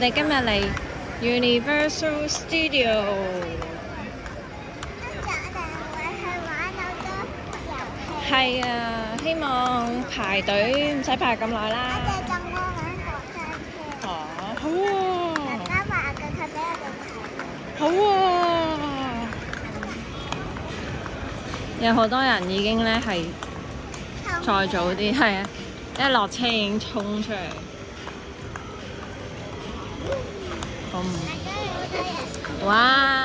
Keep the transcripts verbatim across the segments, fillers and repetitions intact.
哋今日嚟 Universal Studio。係啊，希望排隊唔使排咁耐啦。 我哋仲要玩過山車。 哦，好喎。 大家話嘅佢俾我哋睇。 好喎。有好多人已經咧係再早啲，係啊，一落車已經衝出嚟。嗯。哇！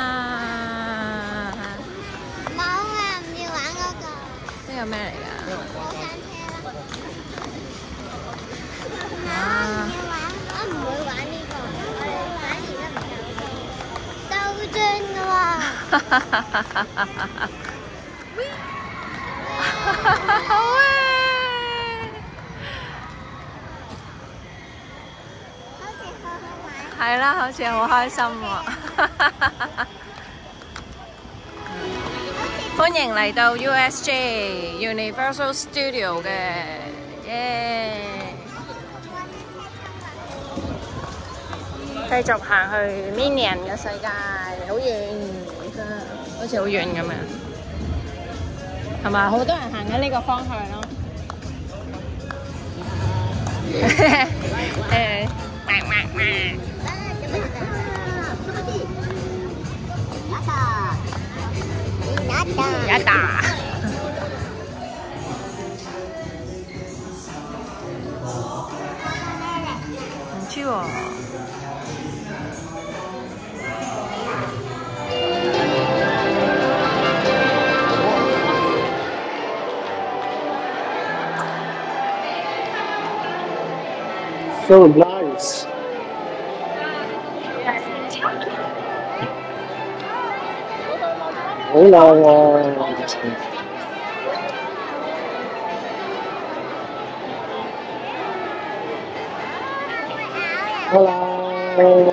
冇啊，唔要玩嗰個。 呢個咩嚟㗎？ 過山車咯。冇，唔要玩，我唔會玩呢個，我哋玩而家唔有個，兜轉㗎喎。 好啊！ 好似好好玩。 係啦，好似好開心喎！歡迎嚟到 U S J Universal Studio 嘅，耶！繼續行去 Minion 嘅世界，好遠，好似好遠咁樣，係咪？好多人行緊呢個方向咯。誒，哇哇哇！一打。唔知喎。 So nice. Hổ long à. Hello.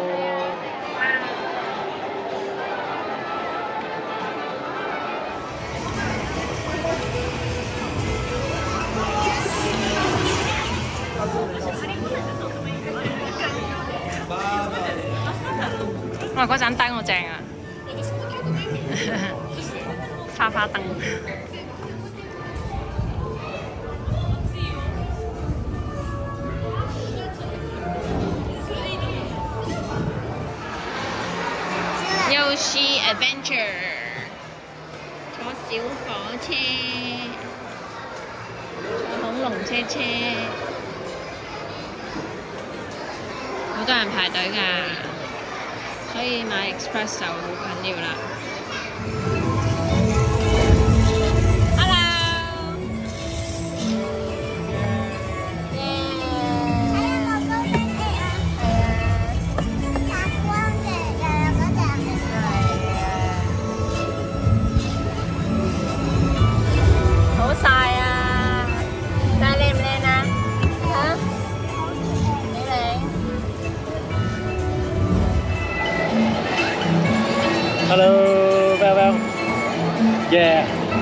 哇！嗰盞燈好正啊，花花燈。Yoshi Adventure， 坐小火車，坐恐龍車車，好多人排隊㗎。所以買 Express 就好緊要啦。Hello， 發光嘅㗎嗰隻。 好曬啊！但係靚唔靚啊？嚇？幾靚？ Hello, Bell Bell. Yeah.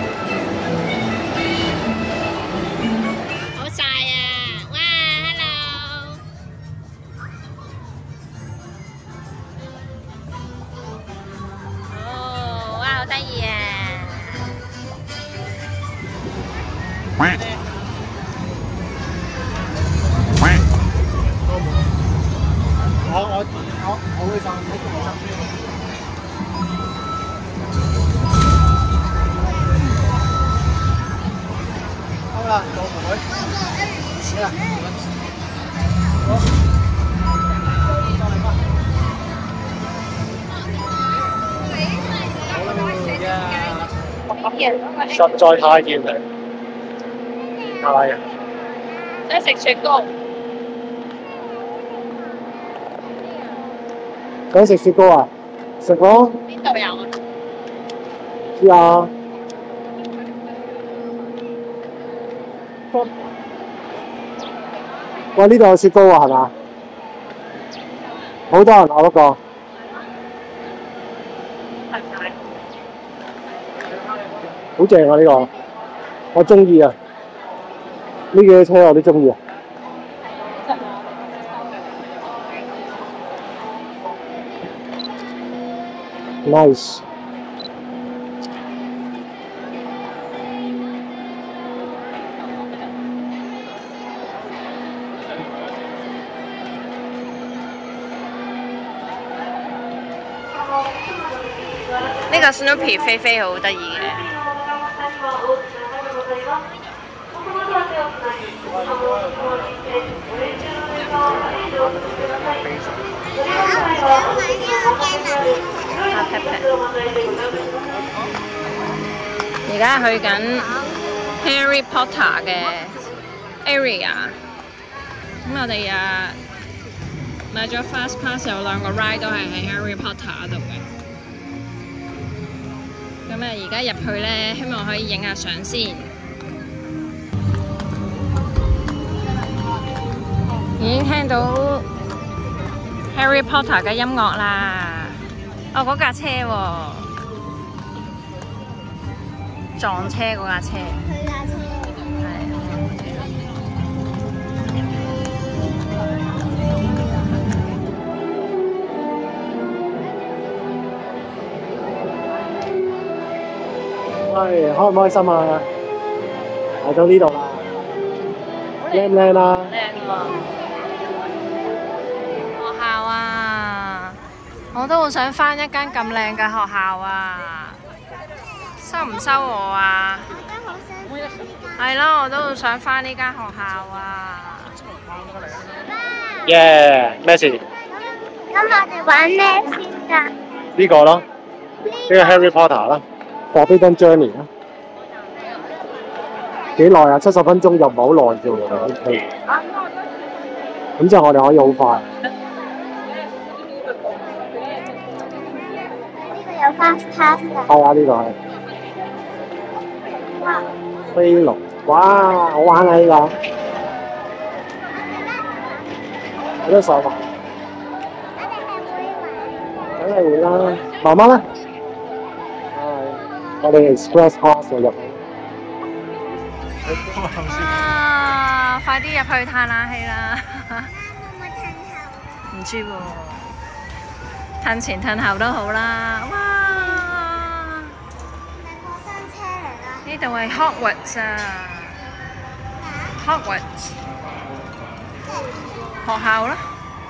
好曬啊！哇 ，hello。哦，哇，好得意啊！ 我我我我會上喺度執。好啦，到佢。係啦。好。再嚟吧。實在太熱啦！係啊。 想食雪糕。 想食雪糕啊？食咯。 邊度有啊？ 知啊。喂，呢度有雪糕啊，係嘛？好多人啊，不過。好正啊！呢個，我中意啊。呢幾架車我都中意啊。 ，nice。 呢個 Snoopy 飛飛好得意嘅。而家去緊 Harry Potter 嘅 area， 咁我哋啊買咗 Fast Pass， 有兩個 ride 都係喺 Harry Potter 度嘅。咁啊，而家入去咧，希望可以影下相先。已經聽到 Harry Potter 嘅音樂啦！哦，嗰架車喎、哦，撞車嗰架車。 佢架車。 喂，開唔開心啊？嚟到呢度啦，靚唔靚啊？ 靚喎！學校啊，我都好想返一間咁靚嘅學校啊！收唔收我啊？係咯，我都好想返呢間學校啊！ 耶！咩事？ 咁我哋玩咩先㗎？ 呢個咯，呢個 Harry Potter 啦。Forbidden Journey 啦，幾耐啊？七十分鐘又唔係好耐啫喎 ，OK。咁即係我哋可以好快。 呢個有 fast pass 㗎。 係啊，呢個係。飛龍，哇！好玩啊呢個。幾多手啊？梗係會啦。媽媽咧？我哋 Express Pass 入去。 啊！快啲入去嘆冷氣啦！ 會唔會褪後？ 唔知喎，褪前褪後都好啦。哇！ 係過山車嚟㗎。 呢度係 Hogwarts 啊 ，Hogwarts 學校啦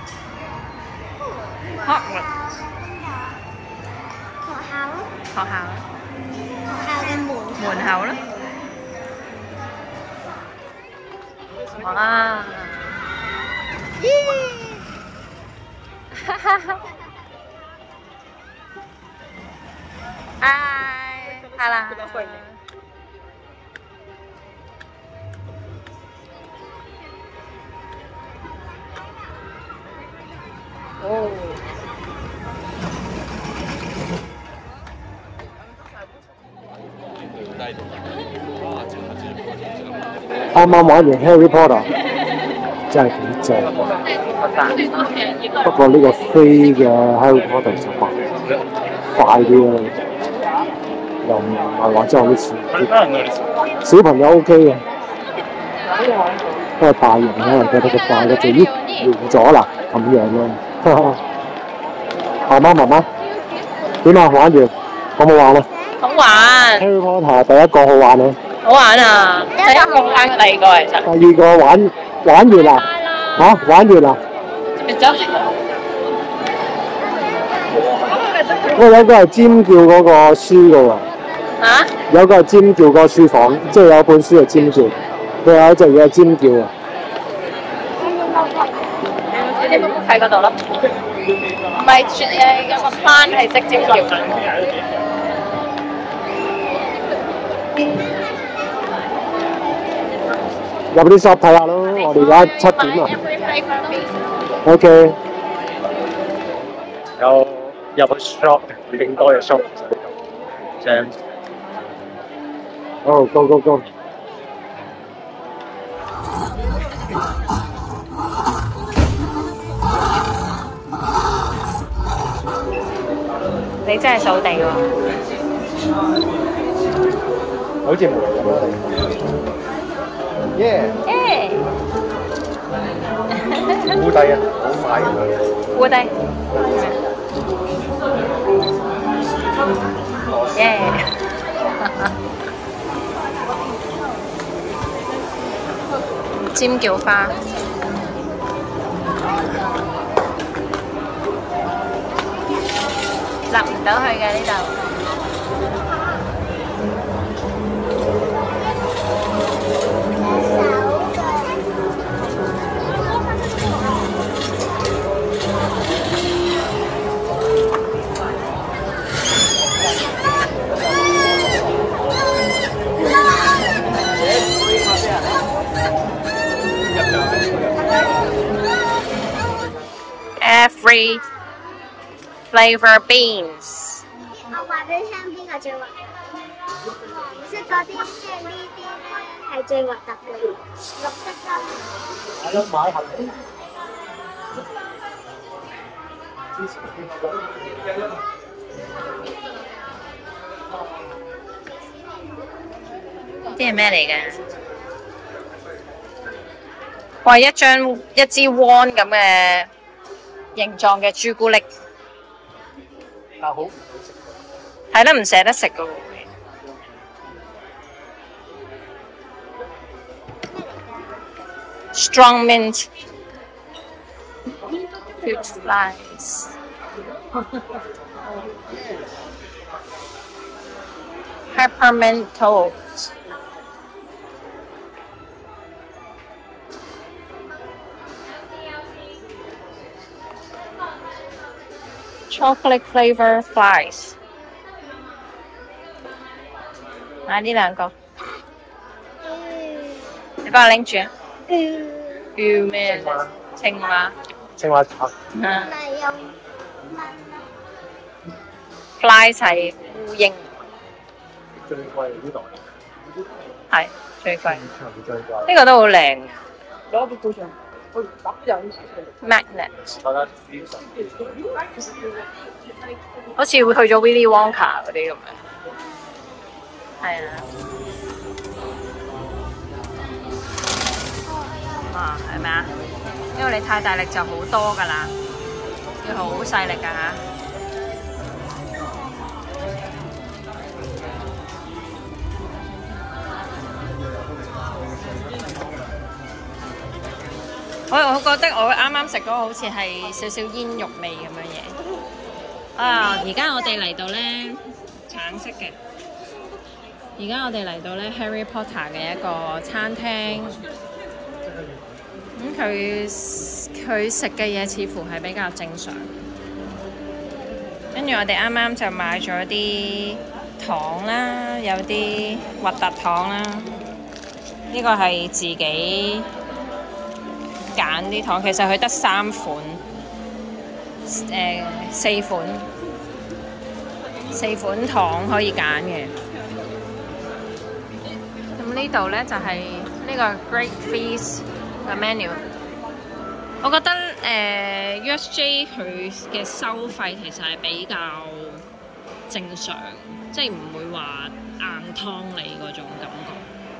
，Hogwarts 學校咯。 學校。 學校嘅門門口啦。哇！哈哈哈！嗨，好啦。哦。 啱啱玩完 Harry Potter， 真係幾正。不過呢個飛嘅 Harry Potter 就快快啲啦，又唔係話真係好似小朋友 OK 嘅，不過大人可能覺得佢快得滯，咦完咗啦咁樣咯。媽媽媽媽點啊？玩完好唔好玩啊？ 好玩 Harry Potter 第一個好玩啊！ 好玩啊！第一個好玩過第二個其實。 第二個玩玩完啦，嚇、啊、玩完啦。喂，有個係尖叫嗰個書㗎喎。 嚇？ 有個係尖叫個書房，即係有本書係尖叫，佢有一隻嘢係尖叫啊。 你冇喺嗰度咯？唔係，誒有個班係識尖叫嘅。 入啲 shop 睇下咯，我哋而家七點啦。OK。有入個 shop，勁多嘅 shop。正。好 ，go go go。 你真係掃地喎！ 好似冇人咁耶！ 耶！ 烏低啊，好快嘅。 烏低。 耶！尖叫花。入唔到去嘅呢度。Every flavor beans。 我話俾你聽邊個最核突？黃色嗰啲即係呢啲咧係最核突嘅，綠色嗰係咯，買盒。 啲係咩嚟嘅？哇！一張一支 wand 咁嘅形狀嘅朱古力， 但好唔好食？ 係都唔捨得食噶喎。Strong mint, fruit flies. Peppermint toast. Chocolate flavor flies. 買呢兩個，你幫我拎住啊！叫咩？青蛙。 青蛙茶。 嗯。Flies 係烏蠅。 最貴呢度。 係最貴。 最貴。 呢個都好靚。Magnet。好似會去咗 Willy Wonka 嗰啲咁樣。係啊。啊，係咪啊？因為你太大力就好多㗎啦，要好細力㗎嚇。我我覺得我啱啱食嗰個好似係少少煙肉味咁樣嘢。啊！而家我哋嚟到咧橙色嘅。而家我哋嚟到咧 Harry Potter 嘅一個餐廳。咁佢佢食嘅嘢似乎係比較正常，跟住我哋啱啱就買咗啲糖啦，有啲核突糖啦，呢個係自己揀啲糖，其實佢得三款，誒、呃、四款四款糖可以揀嘅。咁呢度咧就係、是、呢個 Great Feast嘅 menu， 我覺得誒、呃、U S J 佢嘅收費其實係比較正常，即係唔會話硬湯你嗰種感覺。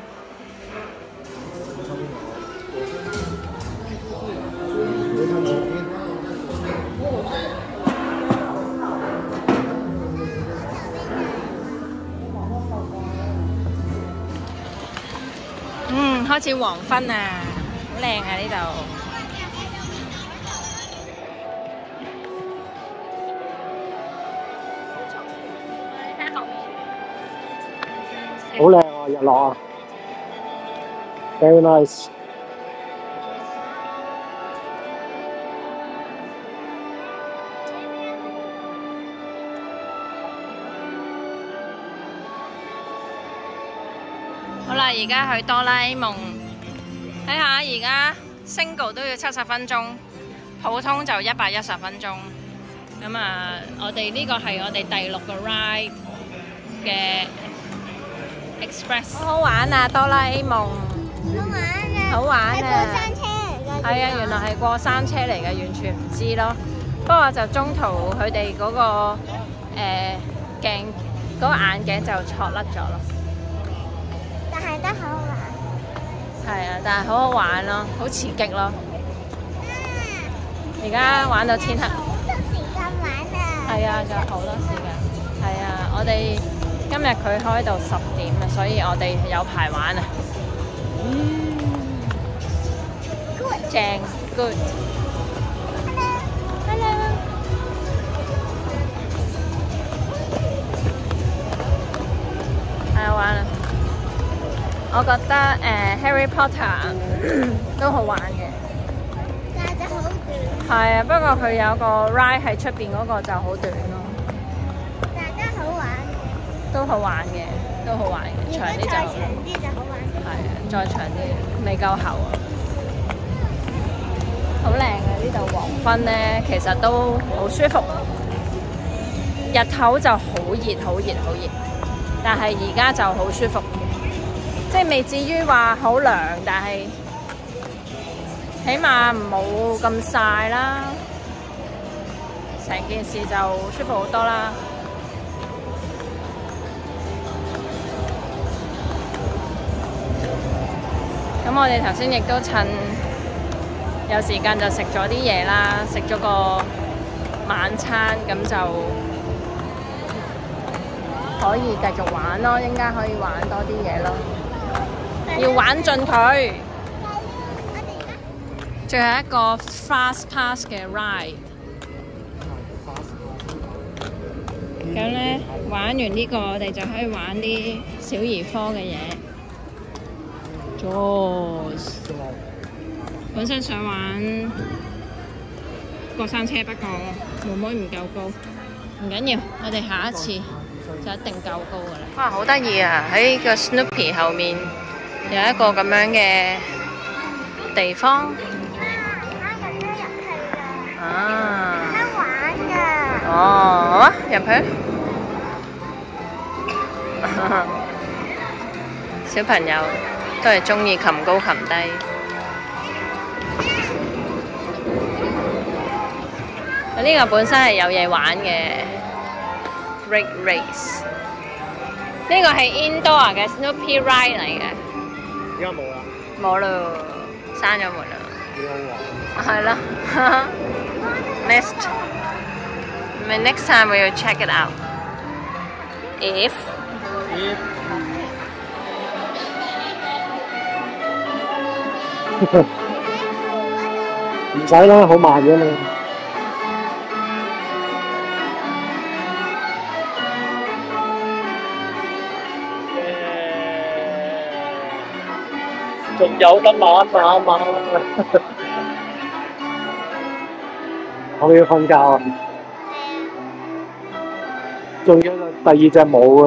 嗯，開始黃昏啊！好靚啊！呢度好靚啊！日落啊 ，very nice。 好啦，而家去哆啦 A 夢。睇下而家 single 都要七十分鐘，普通就一百一十分鐘。咁啊，我哋呢個係我哋第六個 ride 嘅 Express。好好玩啊，哆啦 A 夢。 好玩啊！ 好玩啊！ 係過山車嚟㗎。 係啊，原來係過山車嚟嘅，完全唔知咯。不過就中途佢哋嗰個誒鏡嗰個眼鏡就錯甩咗咯。 但係都好好玩。 係啊，但係好好玩咯，好刺激咯。而家玩到天黑。 好多時間玩啊！ 係啊，仲有好多時間。係啊，我哋今日佢開到十點啊，所以我哋有排玩啊。嗯，正 good。Hello。係好玩啊！我覺得誒、呃、Harry Potter 都好玩嘅。 但係就好短。 係啊，不過佢有個 ride 喺出邊嗰個就好短咯。 但係都好玩。 都好玩嘅，都好玩嘅，長啲就長啲就好玩。 係啊，再長啲未夠厚啊！好靚啊！呢度黃昏咧，其實都好舒服。日頭就好熱，好熱，好熱，但係而家就好舒服。即係未至於話好涼，但係起碼唔冇咁曬啦，成件事就舒服好多啦。咁我哋頭先亦都趁有時間就食咗啲嘢啦，食咗個晚餐，咁就可以繼續玩咯，應該可以玩多啲嘢咯。要玩盡佢。最後一個 Fast Pass 嘅 ride。咁咧玩完呢個，我哋就可以玩啲小兒科嘅嘢。Jaws。本身想玩過山車，不過妹妹唔夠高，唔緊要，我哋下一次就一定夠高噶啦。哇，好得意啊！喺個 Snoopy 後面。有一個咁樣嘅地方，啊， 有得玩㗎。 哦，好啊，入去。小朋友都係鍾意擒高擒低。呢個本身係有嘢玩嘅 Rig Race， 呢個係 Indoor 嘅 Snoopy Ride 嚟嘅。 而家冇啦， 冇咯，閂咗門啦。 幾好玩。 係咯 ，missed。咪 next time we will check it out. If If 唔使啦，好慢嘅嘛。仲有得玩玩玩，我要瞓覺啊！仲有第二隻舞啊！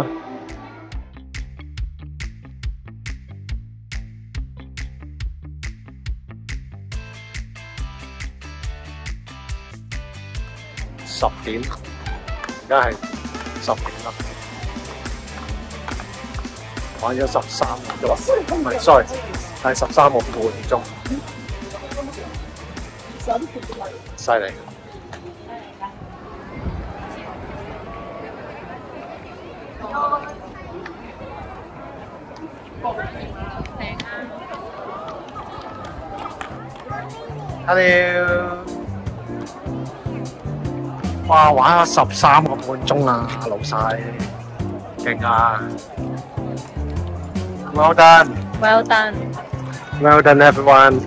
十點，而家係十點啦，玩咗十三個鐘，唔係 sorry。係十三個半鐘，犀利！Hello， 哇，玩咗十三個半鐘啊，老細，勁啊 ！Well done。Well done。Well done, everyone。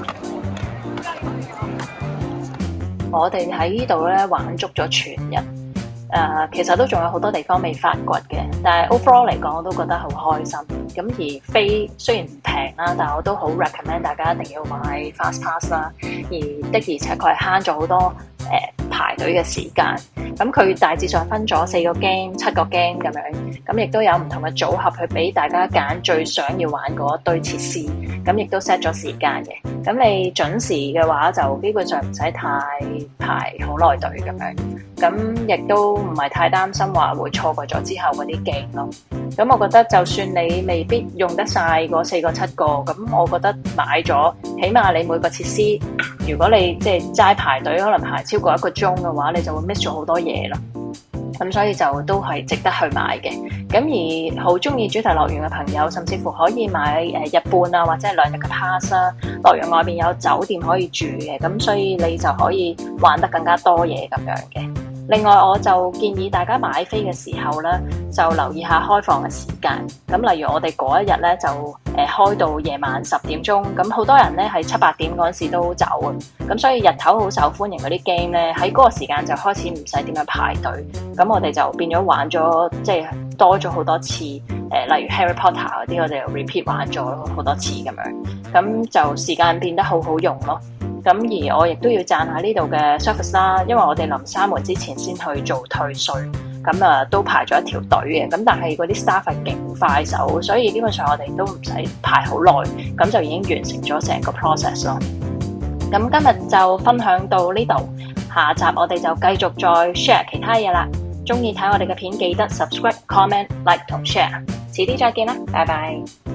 我哋喺呢度咧玩足咗全日，誒、呃，其實都仲有好多地方未發掘嘅，但係 overall 嚟講，我都覺得好開心。咁而飛雖然唔平啦，但係我都好 recommend 大家一定要買 Fast Pass 啦。而的而且確係慳咗好多誒、呃、排隊嘅時間。咁佢大致上分咗四個 game、七個 game 咁樣，咁亦都有唔同嘅組合去俾大家揀最想要玩嗰一堆設施。咁亦都 set 咗時間嘅。咁你準時嘅話，就基本上唔使太排好耐隊咁樣。咁亦都唔係太擔心話會錯過咗之後嗰啲 game 咯。咁我覺得就算你未必用得晒嗰四個七個，咁我覺得買咗，起碼你每個設施，如果你即係齋排隊，可能排超過一個鐘嘅話，你就會 miss 咗好多嘢咯。咁所以就都係值得去買嘅。咁而好中意主題樂園嘅朋友，甚至乎可以買誒日半啊，或者係兩日嘅 pass 啦。樂園外邊有酒店可以住嘅，咁所以你就可以玩得更加多嘢咁樣嘅。另外我就建議大家買飛嘅時候咧， 就留意下開放嘅時間。咁例如我哋嗰一日咧就誒、呃、開到夜晚十點鐘，咁好多人咧係七八點嗰陣時都走啊。咁所以日頭好受歡迎嗰啲 game 咧，喺嗰個時間就開始唔使點樣排隊。咁我哋就變咗玩咗，即係多咗好多次。誒、呃，例如 Harry Potter 嗰啲，我哋就 repeat 玩咗好多次咁樣。咁就時間變得好好用咯。咁而我亦都要讚下呢度嘅 service 啦，因為我哋臨閂門之前先去做退稅，咁啊都排咗一條隊嘅。咁但係嗰啲 staff 係勁快手，所以基本上我哋都唔使排好耐，咁就已經完成咗成個 process 咯。咁今日就分享到呢度，下集我哋就繼續再 share 其他嘢啦。鍾意睇我哋嘅片記得 subscribe、comment、like 同 share。遲啲再見啦，拜拜。